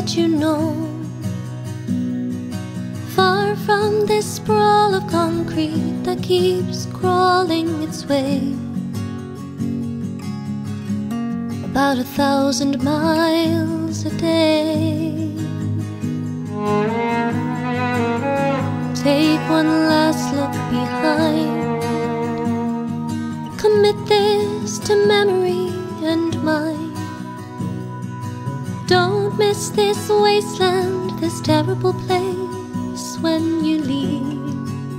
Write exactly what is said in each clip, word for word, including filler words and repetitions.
that you know. Far from this sprawl of concrete that keeps crawling its way. About a thousand miles a day. Take one last look behind. Commit this to memory and mind. Don't miss this wasteland, this terrible place when you leave.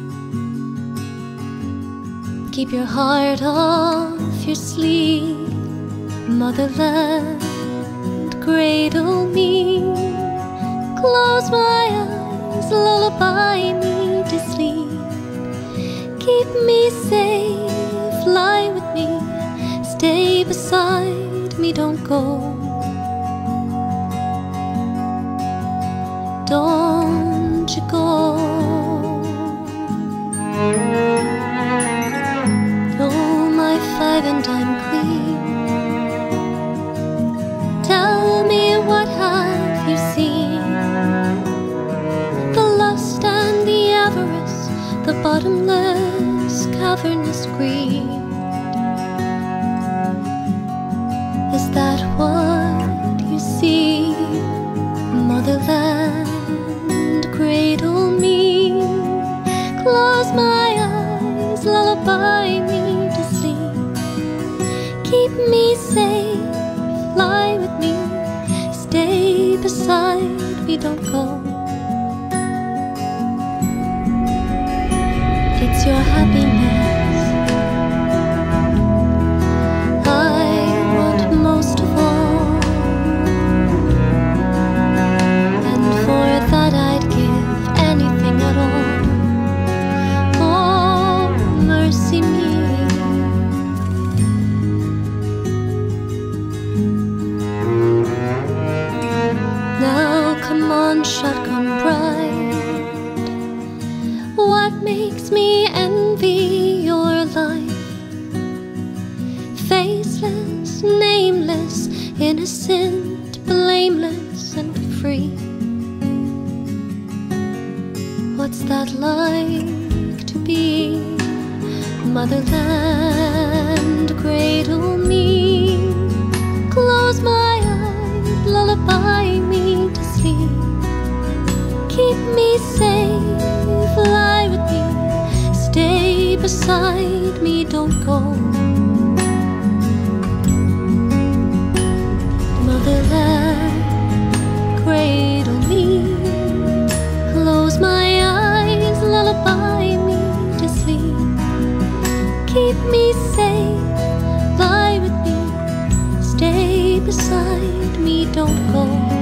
Keep your heart off your sleeve. Motherland, cradle me. Close my eyes, lullaby me to sleep. Keep me safe, fly with me. Stay beside me, don't go. Don't you go. Oh, my five and I'm clean. Tell me, what have you seen? The lust and the avarice, the bottomless, cavernous greed. Is that what you see? Motherland, cradle me. Close my eyes, lullaby me to sleep. Keep me safe, fly with me. Stay beside me, don't go. It's your happiness I want most of all, and for that I'd give anything at all. Oh, mercy me. Now come on, shotgun bride. What makes me envy your life? Faceless, nameless, innocent, blameless and free. What's that like to be? Motherland, cradle me. Close my eyes, lullaby me to sleep. Keep me safe, fly with me. Stay beside me, don't go. Motherland, cradle me. Close my eyes, lullaby me to sleep. Keep me safe, fly with me. Stay beside me, don't go.